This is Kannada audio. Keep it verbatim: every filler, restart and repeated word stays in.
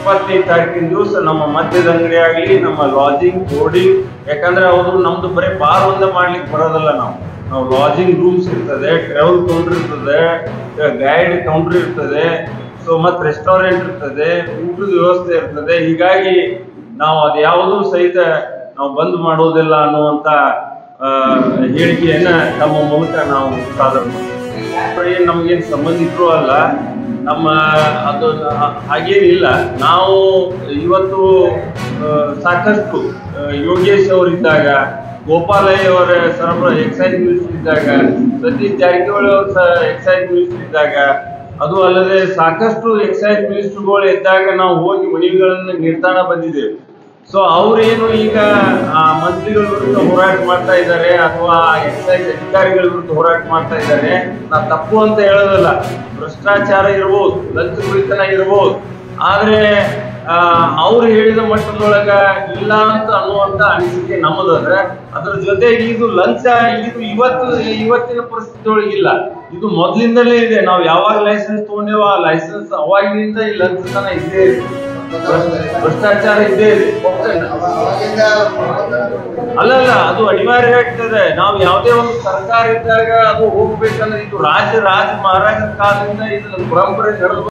ಇಪ್ಪತ್ತೈದು ತಾರೀಕಿನ ದಿವಸ ನಮ್ಮ ಮದ್ಯದ ಅಂಗಡಿ ಆಗಲಿ, ನಮ್ಮ ಲಾಜಿಂಗ್, ಬೋರ್ಡಿಂಗ್, ಯಾಕಂದ್ರೆ ಅವರು ನಮ್ದು ಬರೀ ಬಾರ್ ಒಂದೇ ಮಾಡ್ಲಿಕ್ಕೆ ಬರೋದಲ್ಲ. ನಾವು ನಾವು ಲಾಜಿಂಗ್ ರೂಮ್ಸ್ ಇರ್ತದೆ, ಟ್ರಾವೆಲ್ ಕೌಂಟರ್ ಇರ್ತದೆ, ಗೈಡ್ ಕೌಂಟರ್ ಇರ್ತದೆ, ಸೊ ಮತ್ತೆ ರೆಸ್ಟೋರೆಂಟ್ ಇರ್ತದೆ, ಊಟದ ವ್ಯವಸ್ಥೆ ಇರ್ತದೆ. ಹೀಗಾಗಿ ನಾವು ಅದು ಯಾವುದೂ ಸಹಿತ ನಾವು ಬಂದ್ ಮಾಡೋದಿಲ್ಲ ಅನ್ನುವಂತ ಹೇಳಿಕೆಯನ್ನ ನಮ್ಮ ಮೂಲಕ ನಾವು ಸಾಧನೆ ಮಾಡ್ತೀವಿ. ನಮ್ಗೇನು ಸಂಬಂಧಿಕರು ಅಲ್ಲ, ನಮ್ಮ ಅದು ಹಾಗೇನಿಲ್ಲ. ನಾವು ಇವತ್ತು ಸಾಕಷ್ಟು ಯೋಗೇಶ್ ಅವರಿದ್ದಾಗ, ಗೋಪಾಲಯ್ಯ ಅವರ ಸರಬರಾಜು ಎಕ್ಸೈಸ್ ಮಿನಿಸ್ಟರ್ ಇದ್ದಾಗ, ಸತೀಶ್ ಜಾರಕಿಹೊಳಿ ಅವರ ಎಕ್ಸೈಸ್ ಮಿನಿಸ್ಟರ್ ಇದ್ದಾಗ, ಅದು ಅಲ್ಲದೆ ಸಾಕಷ್ಟು ಎಕ್ಸೈಸ್ ಮಿನಿಸ್ಟರ್ಗಳು ಇದ್ದಾಗ ನಾವು ಹೋಗಿ ಮನವಿಗಳನ್ನು ನಿರ್ಧಾರ ಬಂದಿದ್ದೇವೆ. ಸೊ ಅವ್ರೇನು ಈಗ ಆ ಮಂತ್ರಿಗಳ ವಿರುದ್ಧ ಹೋರಾಟ ಮಾಡ್ತಾ ಇದ್ದಾರೆ ಅಥವಾ ಎಕ್ಸೈಸ್ ಅಧಿಕಾರಿಗಳ ವಿರುದ್ಧ ಹೋರಾಟ ಮಾಡ್ತಾ ಇದ್ದಾರೆ, ನಾ ತಪ್ಪು ಅಂತ ಹೇಳೋದಲ್ಲ. ಭ್ರಷ್ಟಾಚಾರ ಇರ್ಬೋದು, ಲಂಚ ಕುರಿತನ ಇರ್ಬೋದು, ಆದ್ರೆ ಆ ಅವ್ರು ಹೇಳಿದ ಮಟ್ಟದೊಳಗ ಇಲ್ಲ ಅಂತ ಅನ್ನುವಂತ ಅನಿಸಿಕೆ ನಮ್ಮದಾದ್ರೆ, ಅದ್ರ ಜೊತೆಗೆ ಇದು ಲಂಚ ಇದು ಇವತ್ತು ಇವತ್ತಿನ ಪರಿಸ್ಥಿತಿ ಒಳಗಿಲ್ಲ, ಇದು ಮೊದ್ಲಿಂದಲೇ ಇದೆ. ನಾವು ಯಾವಾಗ ಲೈಸೆನ್ಸ್ ತಗೊಂಡೇವ ಆ ಲೈಸೆನ್ಸ್ ಅವಾಗಿನಿಂದ ಈ ಲಂಚತನ ಇದ್ದೇ ಇದೆ, ಭ್ರಷ್ಟಾಚಾರ ಇದ್ದೇ ಇದೆ. ಅಲ್ಲಲ್ಲ, ಅದು ಅನಿವಾರ್ಯ ಆಗ್ತದೆ. ನಾವು ಯಾವುದೇ ಒಂದು ಸರ್ಕಾರ ಇದ್ದಾಗ ಅದು ಹೋಗ್ಬೇಕಂದ್ರೆ ಇದು ರಾಜ್ಯ ರಾಜ ಮಹಾರಾಜರ ಕಾಲದಿಂದ ಇದು ಪರಂಪರೆ ನಡೆದು